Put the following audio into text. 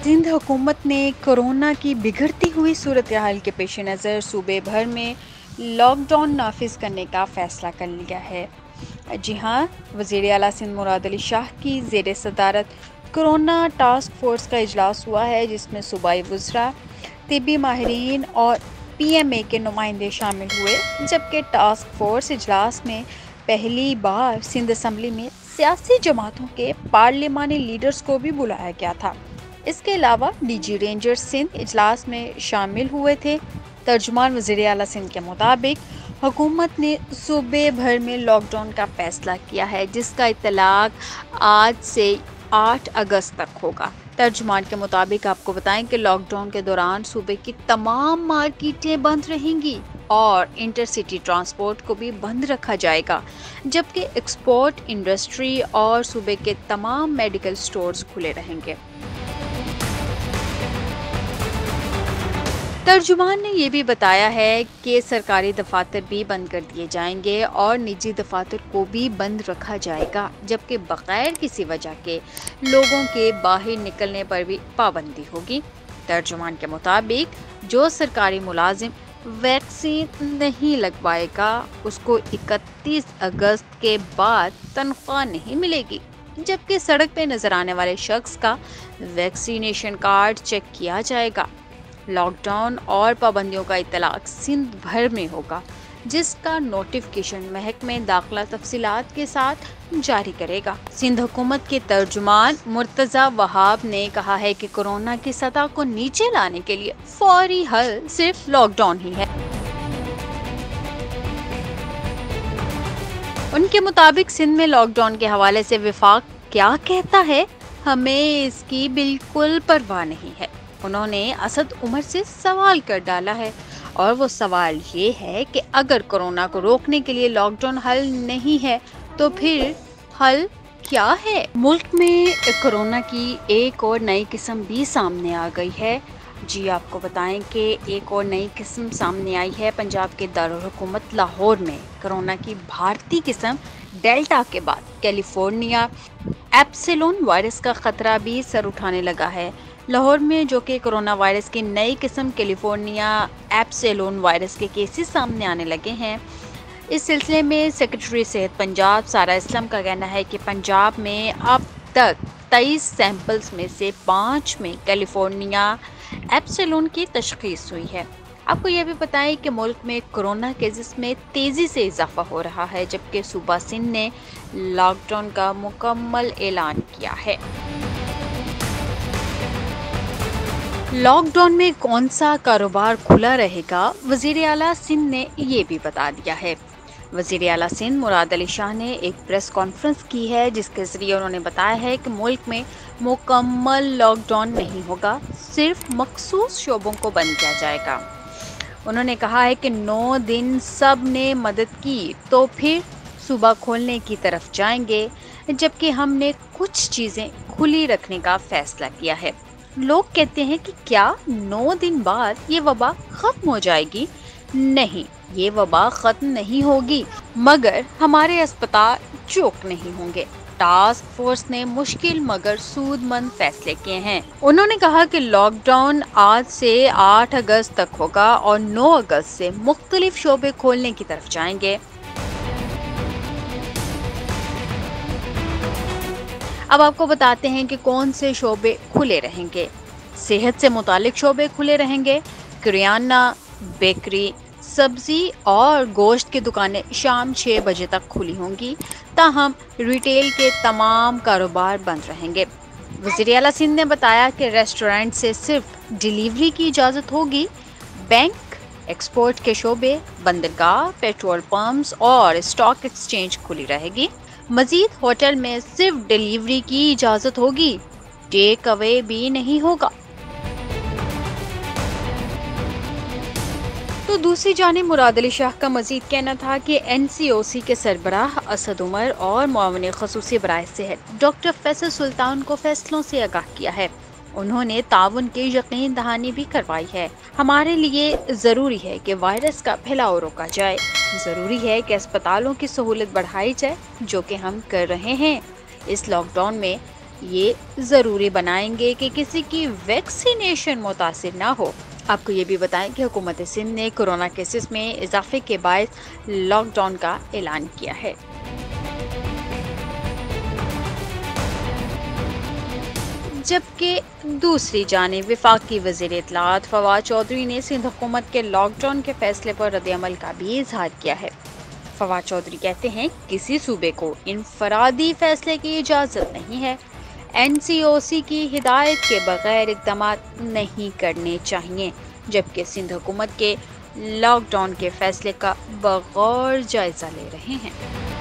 सिंध हुकूमत ने कोरोना की बिगड़ती हुई सूरत हाल के पेश नज़र सूबे भर में लॉकडाउन नाफिज करने का फैसला कर लिया है। जी हाँ, वज़ीर आला सिंध मुराद अली शाह की ज़ेर सदारत कोरोना टास्क फोर्स का इजलास हुआ है, जिसमें सूबाई वज़रा, तिब्बी माहिरीन और PMA के नुमाइंदे शामिल हुए। जबकि टास्क फोर्स इजलास में पहली बार सिंध असम्बली में सियासी जमातों के पार्लिमानी लीडर्स को भी बुलाया गया था। इसके अलावा DG रेंजर्स सिंध इजलास में शामिल हुए थे। तर्जुमान वज़ीर आला सिंध के मुताबिक हुकूमत ने सूबे भर में लॉकडाउन का फैसला किया है, जिसका इतलाक आज से 8 अगस्त तक होगा। तर्जुमान के मुताबिक आपको बताएं कि लॉकडाउन के दौरान सूबे की तमाम मार्केटें बंद रहेंगी और इंटरसिटी ट्रांसपोर्ट को भी बंद रखा जाएगा, जबकि एक्सपोर्ट इंडस्ट्री और सूबे के तमाम मेडिकल स्टोर्स खुले रहेंगे। तर्जुमान ने यह भी बताया है कि सरकारी दफातर भी बंद कर दिए जाएंगे और निजी दफातर को भी बंद रखा जाएगा, जबकि बगैर किसी वजह के लोगों के बाहर निकलने पर भी पाबंदी होगी। तर्जुमान के मुताबिक जो सरकारी मुलाजिम वैक्सीन नहीं लगवाएगा उसको 31 अगस्त के बाद तनख्वाह नहीं मिलेगी, जबकि सड़क पे नजर आने वाले शख्स का वैक्सीनेशन कार्ड चेक किया जाएगा। लॉकडाउन और पाबंदियों का इतलाक सिंध भर में होगा, जिसका नोटिफिकेशन महकमे दाखिला तफसीलात के साथ जारी करेगा। सिंध हुकूमत के तर्जुमान मुर्तज़ा वहाब ने कहा है कि कोरोना की सतह को नीचे लाने के लिए फौरी हल सिर्फ लॉकडाउन ही है। उनके मुताबिक सिंध में लॉकडाउन के हवाले से वफाक क्या कहता है, हमें इसकी बिल्कुल परवाह नहीं है। उन्होंने असद उमर से सवाल कर डाला है और वो सवाल ये है कि अगर कोरोना को रोकने के लिए लॉकडाउन हल नहीं है तो फिर हल क्या है। मुल्क में कोरोना की एक और नई किस्म भी सामने आ गई है। जी आपको बताएं कि एक और नई किस्म सामने आई है। पंजाब के दारुल हुकूमत लाहौर में कोरोना की भारतीय किस्म डेल्टा के बाद कैलिफोर्निया एप्सिलॉन वायरस का खतरा भी सर उठाने लगा है। लाहौर में जो कि कोरोना वायरस की नई किस्म कैलिफोर्निया एप्सिलॉन वायरस के केसेस सामने आने लगे हैं। इस सिलसिले में सेक्रेटरी सेहत पंजाब सारा इस्लाम का कहना है कि पंजाब में अब तक 23 सैंपल्स में से 5 में कैलिफोर्निया एप्सिलॉन की तशखीस हुई है। आपको यह भी बताएं कि मुल्क में कोरोना केसेस में तेज़ी से इजाफा हो रहा है, जबकि सूबा सिंध ने लॉकडाउन का मुकम्मल ऐलान किया है। लॉकडाउन में कौन सा कारोबार खुला रहेगा, वज़ीर आला सिंध ने ये भी बता दिया है। वज़ीर आला सिंध मुराद अली शाह ने एक प्रेस कॉन्फ्रेंस की है, जिसके ज़रिए उन्होंने बताया है कि मुल्क में मुकम्मल लॉकडाउन नहीं होगा, सिर्फ मखसूस शोबों को बंद किया जाएगा। उन्होंने कहा है कि 9 दिन सब ने मदद की तो फिर सुबह खोलने की तरफ जाएंगे, जबकि हमने कुछ चीज़ें खुली रखने का फैसला किया है। लोग कहते हैं कि क्या 9 दिन बाद ये वबा ख़त्म हो जाएगी? नहीं, ये वबा ख़त्म नहीं होगी, मगर हमारे अस्पताल चौक नहीं होंगे। टास्क फोर्स ने मुश्किल मगर सूदमंद फैसले किए हैं। उन्होंने कहा कि लॉकडाउन आज से 8 अगस्त तक होगा और 9 अगस्त से मुख्तलिफ शोबे खोलने की तरफ जाएंगे। अब आपको बताते हैं कि कौन से शोबे खुले रहेंगे। सेहत से मुतालिक शोबे खुले रहेंगे। किराना, बेकरी, सब्जी और गोश्त की दुकानें शाम 6 बजे तक खुली होंगी, ताहम रिटेल के तमाम कारोबार बंद रहेंगे। वज़ीर आला सिंध ने बताया कि रेस्टोरेंट से सिर्फ डिलीवरी की इजाज़त होगी। बैंक, एक्सपोर्ट के शोबे, बंदरगाह, पेट्रोल पंप्स और स्टॉक एक्सचेंज खुली रहेगी। मजीद होटल में सिर्फ डिलीवरी की इजाज़त होगी, टेक अवे भी नहीं होगा। तो दूसरी जानिब मुराद अली शाह का मजीद कहना था कि NCOC के सरबराह असद उमर और मुआविन ख़ुसूसी बराए सेहत डॉक्टर फैसल सुल्तान को फैसलों से आगाह किया है। उन्होंने ताउन की यकीन दहानी भी करवाई है। हमारे लिए ज़रूरी है कि वायरस का फैलाव रोका जाए, ज़रूरी है कि अस्पतालों की सहूलत बढ़ाई जाए, जो कि हम कर रहे हैं। इस लॉकडाउन में یہ ضروری بنائیں گے کہ کسی کی ویکسینیشن متاثر نہ ہو۔ آپ کو یہ بھی بتائیں کہ حکومت سندھ نے کورونا کیسز میں اضافے کے باعث لاک ڈاؤن کا اعلان کیا ہے۔ جبکہ دوسری جانب وفاقی وزیر اطلاعات فواد چودھری نے سندھ حکومت کے لاک ڈاؤن کے فیصلے پر رد عمل کا بھی اظہار کیا ہے۔ فواد چودھری کہتے ہیں کسی صوبے کو انفرادی فیصلے کی اجازت نہیں ہے، این سی او سی کی ہدایت کے بغیر اقدامات نہیں کرنے چاہیے، جبکہ سندھ حکومت کے لاک ڈاؤن کے فیصلے کا بغور جائزہ لے رہے ہیں۔